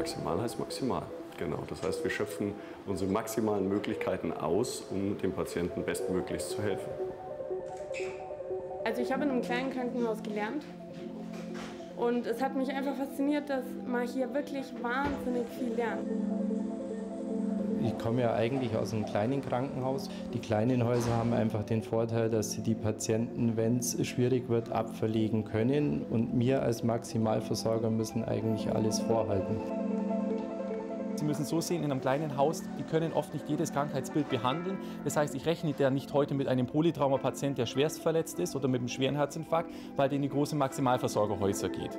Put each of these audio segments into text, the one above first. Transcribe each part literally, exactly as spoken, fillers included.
Maximal heißt maximal. Genau. Das heißt, wir schöpfen unsere maximalen Möglichkeiten aus, um dem Patienten bestmöglichst zu helfen. Also ich habe in einem kleinen Krankenhaus gelernt und es hat mich einfach fasziniert, dass man hier wirklich wahnsinnig viel lernt. Ich komme ja eigentlich aus einem kleinen Krankenhaus. Die kleinen Häuser haben einfach den Vorteil, dass sie die Patienten, wenn es schwierig wird, abverlegen können. Und wir als Maximalversorger müssen eigentlich alles vorhalten. Sie müssen so sehen, in einem kleinen Haus, die können oft nicht jedes Krankheitsbild behandeln. Das heißt, ich rechne ja nicht heute mit einem Polytrauma-Patient, der schwerst verletzt ist oder mit einem schweren Herzinfarkt, weil der in die großen Maximalversorgerhäuser geht.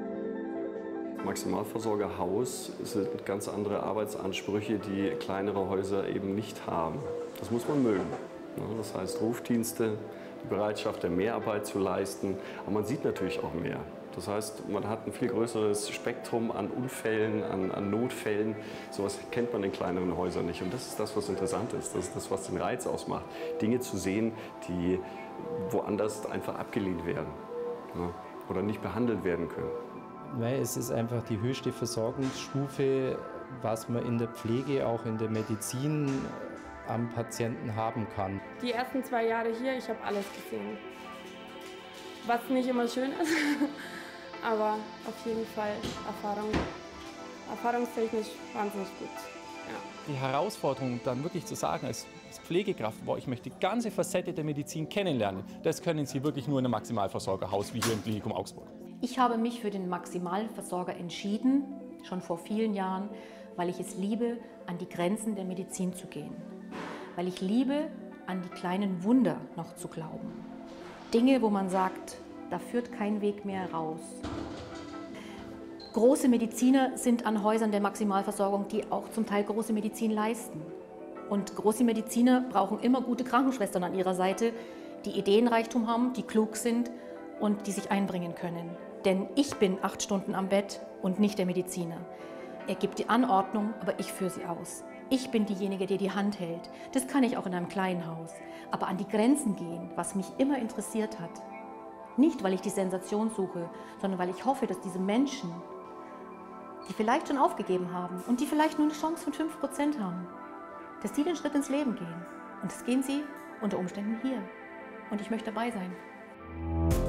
Maximalversorgerhaus sind ganz andere Arbeitsansprüche, die kleinere Häuser eben nicht haben. Das muss man mögen. Das heißt, Rufdienste, die Bereitschaft der Mehrarbeit zu leisten, aber man sieht natürlich auch mehr. Das heißt, man hat ein viel größeres Spektrum an Unfällen, an, an Notfällen. Sowas kennt man in kleineren Häusern nicht. Und das ist das, was interessant ist. Das ist das, was den Reiz ausmacht. Dinge zu sehen, die woanders einfach abgelehnt werden, ne? Oder nicht behandelt werden können. Weil es ist einfach die höchste Versorgungsstufe, was man in der Pflege, auch in der Medizin am Patienten haben kann. Die ersten zwei Jahre hier, ich habe alles gesehen. Was nicht immer schön ist, aber auf jeden Fall Erfahrung, erfahrungstechnisch wahnsinnig gut. Ja. Die Herausforderung, dann wirklich zu sagen, als Pflegekraft, boah, ich möchte die ganze Facette der Medizin kennenlernen, das können Sie wirklich nur in einem Maximalversorgerhaus wie hier im Klinikum Augsburg. Ich habe mich für den Maximalversorger entschieden, schon vor vielen Jahren, weil ich es liebe, an die Grenzen der Medizin zu gehen. Weil ich liebe, an die kleinen Wunder noch zu glauben. Dinge, wo man sagt, da führt kein Weg mehr raus. Große Mediziner sind an Häusern der Maximalversorgung, die auch zum Teil große Medizin leisten. Und große Mediziner brauchen immer gute Krankenschwestern an ihrer Seite, die Ideenreichtum haben, die klug sind und die sich einbringen können. Denn ich bin acht Stunden am Bett und nicht der Mediziner. Er gibt die Anordnung, aber ich führe sie aus. Ich bin diejenige, die die Hand hält. Das kann ich auch in einem kleinen Haus. Aber an die Grenzen gehen, was mich immer interessiert hat. Nicht, weil ich die Sensation suche, sondern weil ich hoffe, dass diese Menschen, die vielleicht schon aufgegeben haben und die vielleicht nur eine Chance von fünf Prozent haben, dass die den Schritt ins Leben gehen. Und das gehen sie unter Umständen hier. Und ich möchte dabei sein.